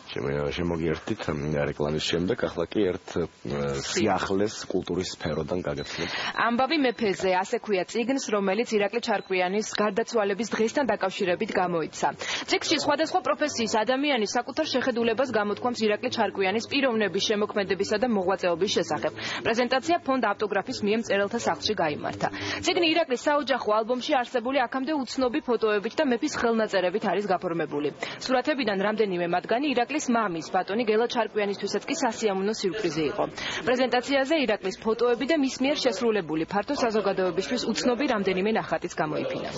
შემოგიერთით რეკლამის შემდეგ, ახლა კი ერთ სიახლეს კულტურის სფეროდან გაგაცნობთ. ამბავი მეფეზე, ასე ქვია წიგნს, რომელიც ირაკლი ჩარკვიანის გარდაცვალების დღესთან დაკავშირებით გამოიცა. წიგნში სხვადასხვა პროფესიის ადამიანის საკუთარ შეხედულებას გამოთქვამს ირაკლი ჩარკვიანის პიროვნების, შემოქმედებისა და მოღვაწეობის შესახებ. პრეზენტაცია ფონდ ავტოგრაფის მიერ მწერელთა სახლში გაიმართა. წიგნი ირაკლის საოჯახო ალბომში არსებული აქამდე უცნობი ფოტოებით და მეფის ხელნაწერებით არის გაფორმებული. სურათებიდან რამდენიმე მათგანი ირაკლის მამის, ბატონი გელა ჩარკვიანისთვისაც კი სასიამოვნო სიურპრიზი იყო. პრეზენტაციაზე ირაკლის ფოტოები და მის მიერ შესრულებული ფართო საზოგადოებისთვის უცნობი რამდენიმე ნახატიც გამოიფინა.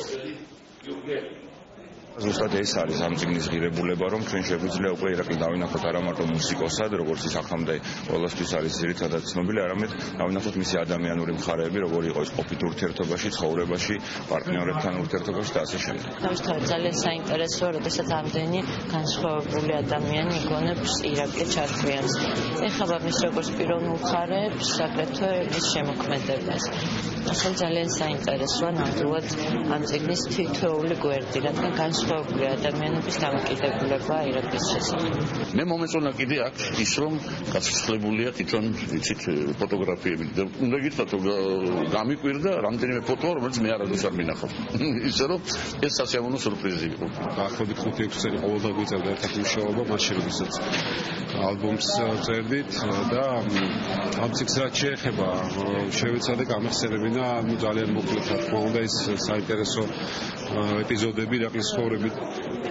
ზუსტად ეს არის ამ წიგნის ღირებულება, რომ ჩვენ შეგვიძლია უკვე ირაკლი დავინახოთ არა მარტო მუსიკოსად, როგორც ის აქამდე ყველასთვის არის ძირითადად ცნობილი, არამედ დავინახოთ მისი ადამიანური მხარეები, როგორი იყო ის ყოფით ურთიერთობაში, ცხოვრებაში, პარტნიორებთან ურთიერთობაში და ასე შემდეგ. თავისთავად ძალიან საინტერესოა, როდესაც ამდენი განსხვავებული ადამიანი იგონებს ირაკლი ჩარკვიანს. ეხება მის როგორც პიროვნულ მხარეებს, აგრეთვე მის შემოქმედებას. ასე ძალიან საინტერესოა ნამდვილად ამ წიგნის თითოეული გვერდი, რადგან განსხვავებული ადამიანების დამოკიდებულება ირაკლის შესახებ. მე მომეწონა კიდე აქ ის, რომ გაცვლებულია თვითონ იცით ფოტოგრაფიები და უნდა გითხრათ, რომ გამიკვირდა რამდენიმე ფოტო, რომელიც მე არასდროს არ მინახავ. ისე რომ ეს სასიამოვნო სიურპრიზი იყო. დაახლოებით 5-6 წელი ყოველდღე გვიწევდა ერთად მუშაობა, მაშინ როდესაც ალბომს წერდით და ამ წიგნს რაც შეეხება შევეცადე გამახსენებინა, ძალიან მოკლედ რა თქმა უნდა, ის საინტერესო ეპიზოდები ირაკლის ცხოვრებით